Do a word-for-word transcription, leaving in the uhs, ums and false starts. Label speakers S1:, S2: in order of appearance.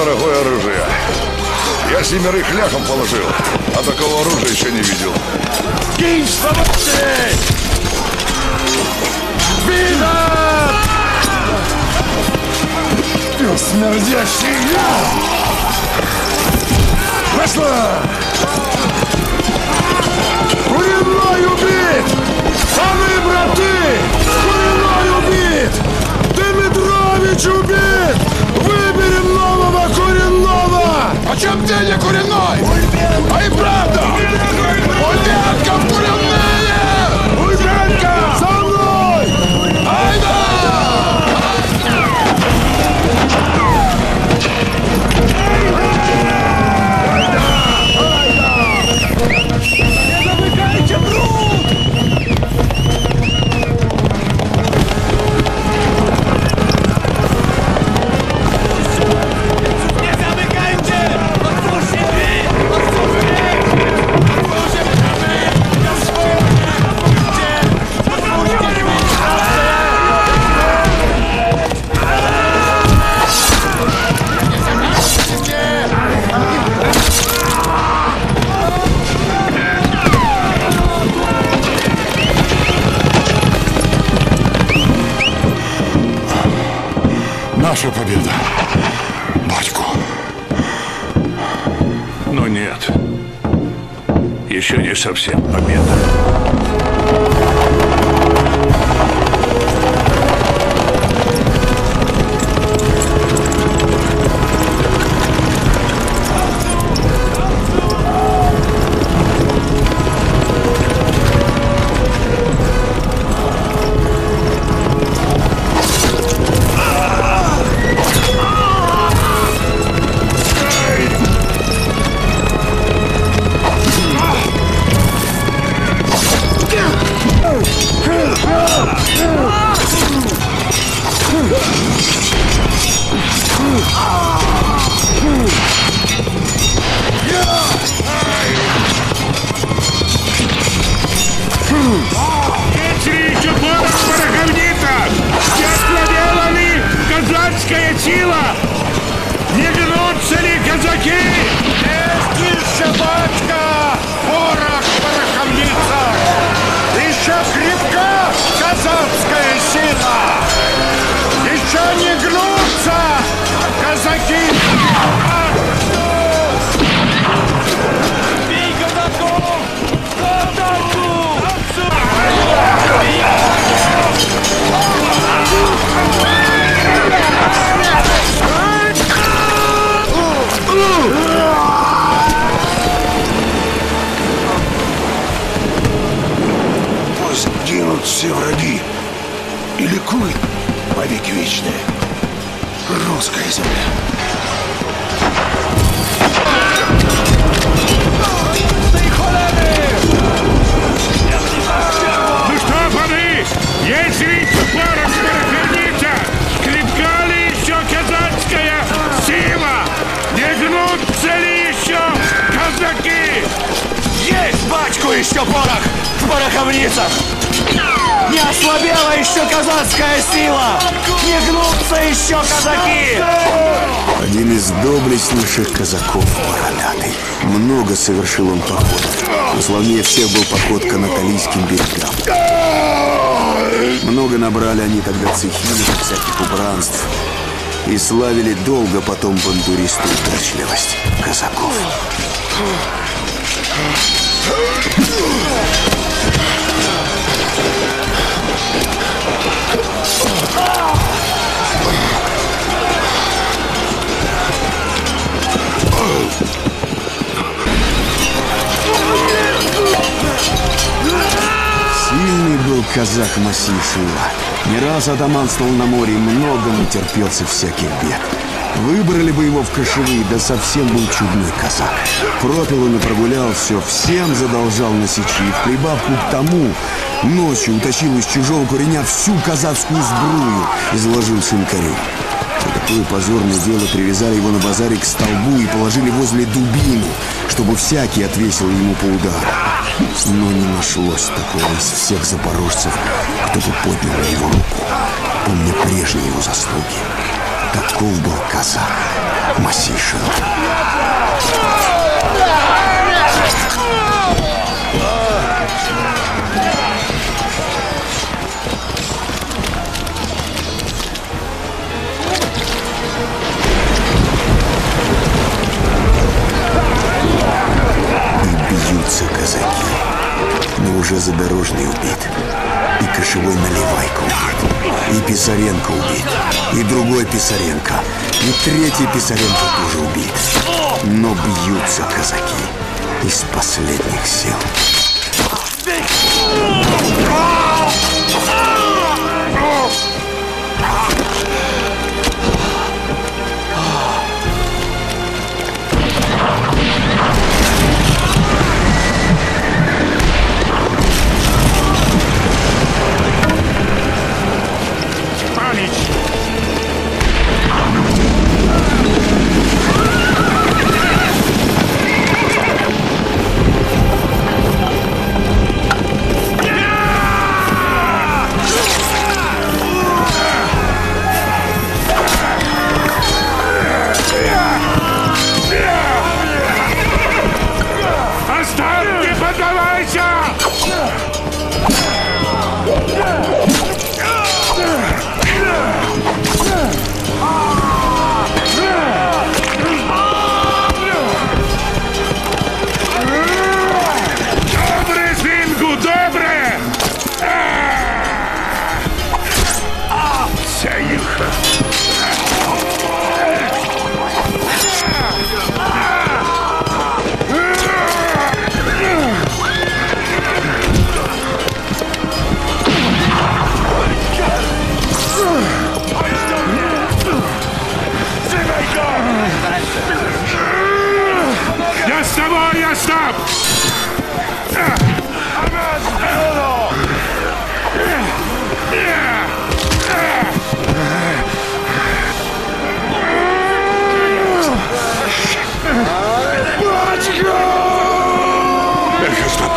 S1: дорогое оружие. Я семерых ляхом положил, а такого оружия еще не видел.
S2: Кинь свободы! Вида! Пес смердящий! Пошла! Куриной убит! Паны, браты! Куриной убит! Дмитрович убит! Выберем нового Куриного! О чем дядя Куриной? А и правда! Ульянков Куриные! Ульянка! За мной! Айда! Не замыкайте труд! Не замыкайте! Послушайте!
S1: Наша победа, батько.
S3: Но нет, еще не совсем победа.
S2: Все враги и ликует повеки вечные русская земля.
S3: Ну что, паны, есть ведь порох пороховница, крепка ли еще казацкая сила? Не гнутся ли еще казаки?
S2: Есть, батьку, еще порох в пороховницах! Не ослабела еще казацкая сила! Не гнутся еще казаки!
S4: Один из доблестнейших казаков бородатый. Много совершил он походов. Но славнее всех был поход к Анатолийским берегам. Много набрали они тогда цехинок, всяких убранств. И славили долго потом бандуристу удачливость казаков. Сильный был казак Масей Шила. Не раз атаманствовал на море и много натерпелся всяких бед. Выбрали бы его в кошевые, да совсем был чудной казак. Пропил он и прогулял все, всем задолжал на сечи. И в прибавку к тому ночью утащил из чужого куреня всю казацкую сбрую и заложил шинкарю. За такое позорное дело привязали его на базаре к столбу и положили возле дубину, чтобы всякий отвесил ему по удару. Но не нашлось такого из всех запорожцев, кто бы поднял на его руку, помня прежние его заслуги. Таков был казак Масишин. И бьются казаки. Но уже задорожный убит. И кошевой Наливайко убит. И Писаренко убит. И другой Писаренко. И третий Писаренко тоже убит. Но бьются казаки из последних сил.
S3: Я с тобой, я стоп!
S1: Эх, стоп!